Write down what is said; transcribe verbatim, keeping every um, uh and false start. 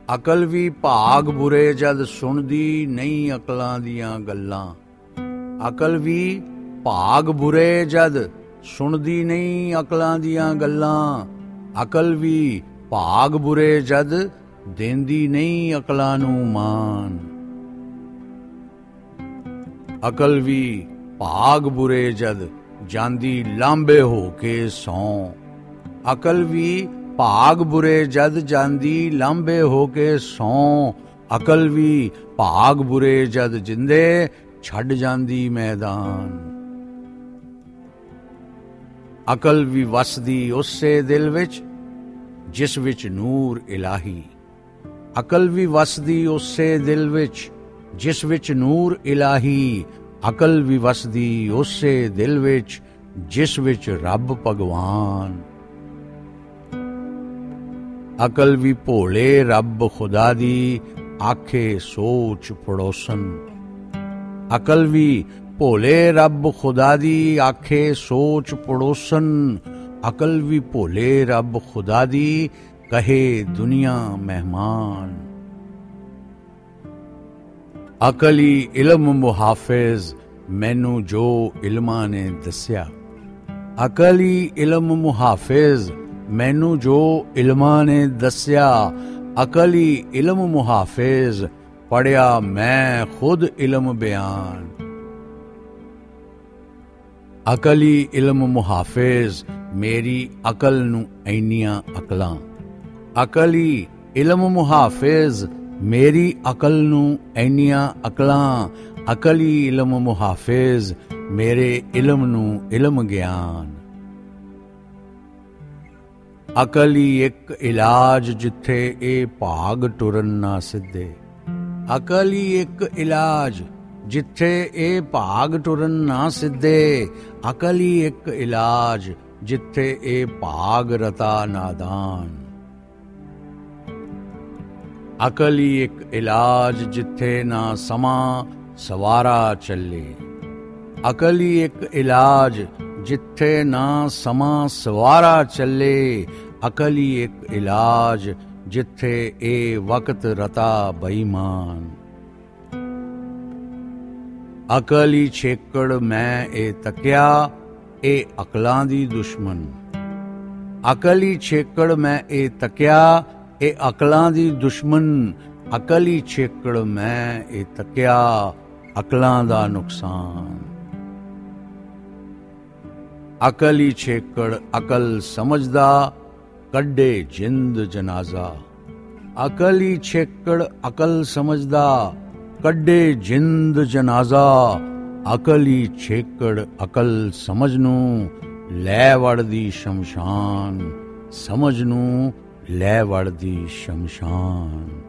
ਅਕਲ ਵੀ ਭਾਗ ਬੁਰੇ ਜਦ ਸੁਣਦੀ ਨਹੀਂ ਅਕਲਾਂ ਦੀਆਂ ਗੱਲਾਂ। ਅਕਲ ਵੀ ਭਾਗ ਬੁਰੇ ਜਦ ਸੁਣਦੀ ਨਹੀਂ ਅਕਲਾਂ ਦੀਆਂ ਗੱਲਾਂ। ਅਕਲ ਵੀ ਭਾਗ ਬੁਰੇ ਜਦ ਦੇਂਦੀ ਨਹੀਂ ਅਕਲਾਂ ਨੂੰ ਮਾਨ। ਅਕਲ ਵੀ ਭਾਗ ਬੁਰੇ ਜਦ ਜਾਂਦੀ ਲਾਂਬੇ ਹੋ ਕੇ ਸੌਂ। ਅਕਲ ਵੀ ਭਾਗ ਬੁਰੇ ਜਦ ਜਾਂਦੀ ਲਾਂਬੇ ਹੋ ਕੇ ਸੌਂ। ਅਕਲ ਵੀ ਭਾਗ ਬੁਰੇ ਜਦ ਜਿੰਦੇ ਛੱਡ ਜਾਂਦੀ ਮੈਦਾਨ। ਅਕਲ ਵੀ ਵਸਦੀ ਉਸੇ ਦਿਲ ਵਿੱਚ ਜਿਸ ਵਿੱਚ ਨੂਰ ਇਲਾਹੀ। ਅਕਲ ਵੀ ਵਸਦੀ ਉਸੇ ਦਿਲ ਵਿੱਚ ਜਿਸ ਵਿੱਚ ਨੂਰ ਇਲਾਹੀ। ਅਕਲ ਵੀ ਵਸਦੀ ਉਸੇ ਦਿਲ ਵਿੱਚ ਜਿਸ ਵਿੱਚ ਰੱਬ ਭਗਵਾਨ। ਅਕਲ ਵੀ ਭੋਲੇ ਰੱਬ ਖੁਦਾ ਦੀ ਆਖੇ ਸੋਚ ਪੜੋਸਨ। ਅਕਲ ਵੀ ਭੋਲੇ ਰੱਬ ਖੁਦਾ ਦੀ ਆਖੇ ਸੋਚ ਪੜੋਸਨ। ਅਕਲ ਵੀ ਭੋਲੇ ਰੱਬ ਖੁਦਾ ਦੀ ਕਹੇ ਦੁਨੀਆ ਮਹਿਮਾਨ। ਅਕਲੀ ਇਲਮ ਮੁਹਾਫਿਜ਼ ਮੈਨੂੰ ਜੋ ਇਲਮਾਂ ਨੇ ਦੱਸਿਆ। ਅਕਲੀ ਇਲਮ ਮੁਹਾਫਿਜ਼ ਮੈਨੂੰ ਜੋ ਇਲਮਾਂ ਨੇ ਦੱਸਿਆ। ਅਕਲੀ ਇਲਮ ਮੁਹਾਫਿਜ਼ ਪੜਿਆ ਮੈਂ ਖੁਦ ਇਲਮ ਬਿਆਨ। ਅਕਲੀ ਇਲਮ ਮੁਹਾਫਿਜ਼ ਮੇਰੀ ਅਕਲ ਨੂੰ ਐਨੀਆਂ ਅਕਲਾਂ। ਅਕਲੀ ਇਲਮ ਮੁਹਾਫਿਜ਼ ਮੇਰੀ ਅਕਲ ਨੂੰ ਐਨੀਆਂ ਅਕਲਾਂ। ਅਕਲੀ ਇਲਮ ਮੁਹਾਫਿਜ਼ ਮੇਰੇ ਇਲਮ ਨੂੰ ਇਲਮ ਗਿਆਨ। ਅਕਲ ਹੀ ਇੱਕ ਇਲਾਜ ਜਿੱਥੇ ਇਹ ਭਾਗ ਟੁਰਨ ਨਾ ਸਿੱਧੇ। ਅਕਲ ਹੀ ਇੱਕ ਇਲਾਜ ਜਿੱਥੇ ਇਹ ਭਾਗ ਟੁਰਨ ਨਾ ਸਿੱਧੇ। ਅਕਲ ਹੀ ਇੱਕ ਇਲਾਜ ਜਿੱਥੇ ਇਹ ਭਾਗ ਰਤਾ ਨਾਦਾਨ। ਅਕਲ ਹੀ ਇੱਕ ਇਲਾਜ ਜਿੱਥੇ ਨਾ ਸਮਾਂ ਸਵਾਰਾ ਚੱਲੇ। ਅਕਲ ਹੀ ਇੱਕ ਇਲਾਜ ਜਿੱਥੇ ਨਾ ਸਮਾਂ ਸਵਾਰਾ ਚੱਲੇ। ਅਕਲ ਹੀ ਇੱਕ ਇਲਾਜ ਜਿੱਥੇ ਇਹ ਵਕਤ ਰਤਾ ਬੇਈਮਾਨ। ਅਕਲ ਹੀ ਛੇਕੜ ਮੈਂ ਇਹ ਤੱਕਿਆ ਇਹ ਅਕਲਾਂ ਦੀ ਦੁਸ਼ਮਣ। ਅਕਲ ਹੀ ਛੇਕੜ ਮੈਂ ਇਹ ਤੱਕਿਆ ਇਹ ਅਕਲਾਂ ਦੀ ਦੁਸ਼ਮਣ। ਅਕਲ ਹੀ ਛੇਕੜ ਮੈਂ ਇਹ ਤੱਕਿਆ ਅਕਲਾਂ ਦਾ ਨੁਕਸਾਨ। ਅਕਲ ਹੀ ਛੇਕੜ ਅਕਲ ਸਮਝਦਾ ਕੱਢੇ ਜਿੰਦ ਜਨਾਜ਼ਾ। ਅਕਲ ਹੀ ਛੇਕੜ ਅਕਲ ਸਮਝਦਾ ਕੱਢੇ ਜਿੰਦ ਜਨਾਜ਼ਾ। ਅਕਲ ਹੀ ਛੇਕੜ ਅਕਲ ਸਮਝ ਨੂੰ ਲੈ ਵੜਦੀ ਸ਼ਮਸ਼ਾਨ। ਸਮਝ ਨੂੰ ਲੈ ਵੜਦੀ ਸ਼ਮਸ਼ਾਨ।